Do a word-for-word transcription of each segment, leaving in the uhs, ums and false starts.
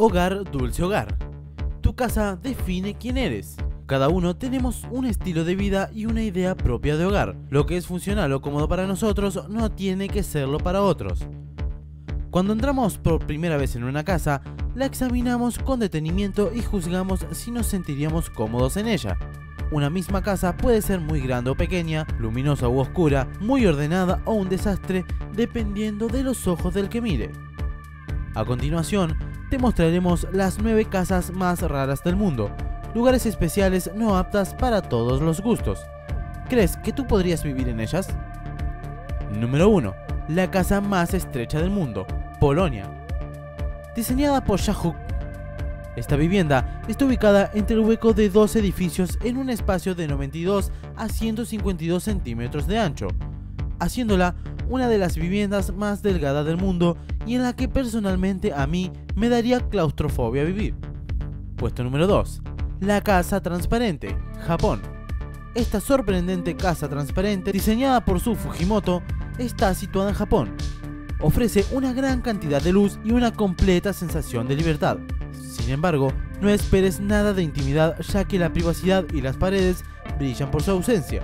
Hogar, dulce hogar. Tu casa define quién eres. Cada uno tenemos un estilo de vida y una idea propia de hogar. Lo que es funcional o cómodo para nosotros no tiene que serlo para otros. Cuando entramos por primera vez en una casa, la examinamos con detenimiento y juzgamos si nos sentiríamos cómodos en ella. Una misma casa puede ser muy grande o pequeña, luminosa u oscura, muy ordenada o un desastre, dependiendo de los ojos del que mire. A continuación, te mostraremos las nueve casas más raras del mundo, lugares especiales no aptas para todos los gustos. ¿Crees que tú podrías vivir en ellas? Número uno. La casa más estrecha del mundo, Polonia. Diseñada por Shahuk, esta vivienda está ubicada entre el hueco de dos edificios en un espacio de noventa y dos a ciento cincuenta y dos centímetros de ancho, haciéndola una de las viviendas más delgadas del mundo y en la que personalmente a mí me daría claustrofobia vivir. Puesto número dos. La casa transparente, Japón. Esta sorprendente casa transparente, diseñada por Su Fujimoto, está situada en Japón. Ofrece una gran cantidad de luz y una completa sensación de libertad. Sin embargo, no esperes nada de intimidad, ya que la privacidad y las paredes brillan por su ausencia.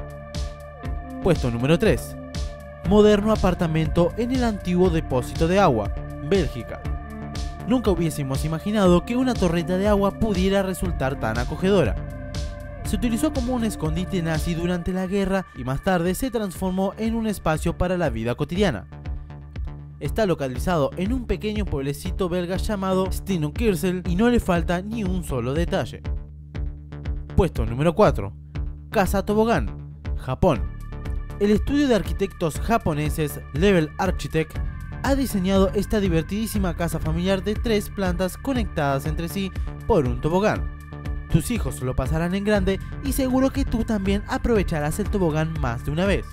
Puesto número tres. Moderno apartamento en el antiguo depósito de agua, Bélgica. Nunca hubiésemos imaginado que una torreta de agua pudiera resultar tan acogedora. Se utilizó como un escondite nazi durante la guerra y más tarde se transformó en un espacio para la vida cotidiana. Está localizado en un pequeño pueblecito belga llamado Steenokirchen y no le falta ni un solo detalle. Puesto número cuatro. Casa Tobogán, Japón. El estudio de arquitectos japoneses Level Architect ha diseñado esta divertidísima casa familiar de tres plantas conectadas entre sí por un tobogán. Tus hijos lo pasarán en grande y seguro que tú también aprovecharás el tobogán más de una vez.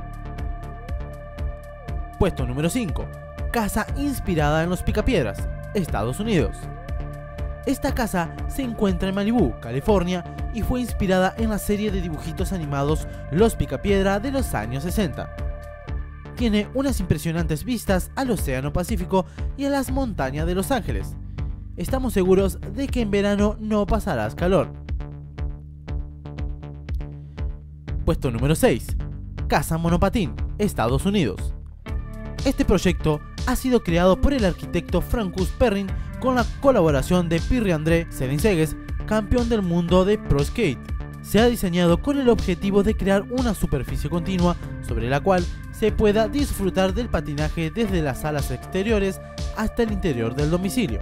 Puesto número cinco. Casa inspirada en los Picapiedras, Estados Unidos. Esta casa se encuentra en Malibú, California, y fue inspirada en la serie de dibujitos animados Los Picapiedra de los años sesenta. Tiene unas impresionantes vistas al Océano Pacífico y a las montañas de Los Ángeles. Estamos seguros de que en verano no pasarás calor. Puesto número seis. Casa Monopatín, Estados Unidos. Este proyecto ha sido creado por el arquitecto Francis Perrin con la colaboración de Pierre-André Celincegues, campeón del mundo de Pro Skate. Se ha diseñado con el objetivo de crear una superficie continua sobre la cual se pueda disfrutar del patinaje desde las salas exteriores hasta el interior del domicilio.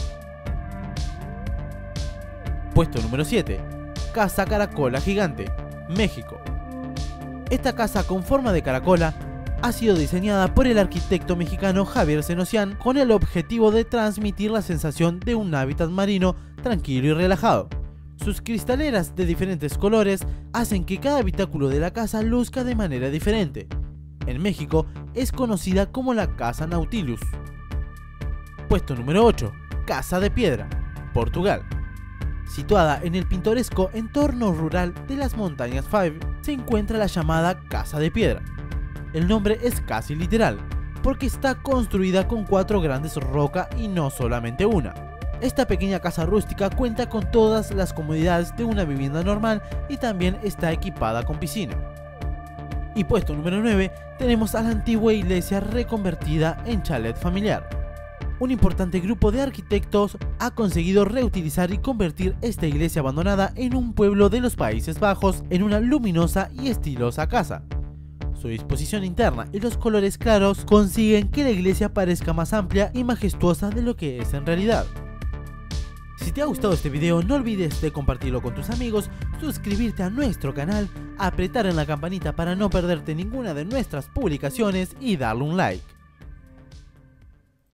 Puesto número siete. Casa Caracola Gigante, México. Esta casa con forma de caracola ha sido diseñada por el arquitecto mexicano Javier Senosian con el objetivo de transmitir la sensación de un hábitat marino tranquilo y relajado. Sus cristaleras de diferentes colores hacen que cada habitáculo de la casa luzca de manera diferente. En México es conocida como la Casa Nautilus. Puesto número ocho. Casa de Piedra, Portugal. Situada en el pintoresco entorno rural de las montañas Five, se encuentra la llamada Casa de Piedra. El nombre es casi literal, porque está construida con cuatro grandes rocas y no solamente una. Esta pequeña casa rústica cuenta con todas las comodidades de una vivienda normal y también está equipada con piscina. Y puesto número nueve, tenemos a la antigua iglesia reconvertida en chalet familiar. Un importante grupo de arquitectos ha conseguido reutilizar y convertir esta iglesia abandonada en un pueblo de los Países Bajos en una luminosa y estilosa casa. Su disposición interna y los colores claros consiguen que la iglesia parezca más amplia y majestuosa de lo que es en realidad. Si te ha gustado este video, no olvides de compartirlo con tus amigos, suscribirte a nuestro canal, apretar en la campanita para no perderte ninguna de nuestras publicaciones y darle un like.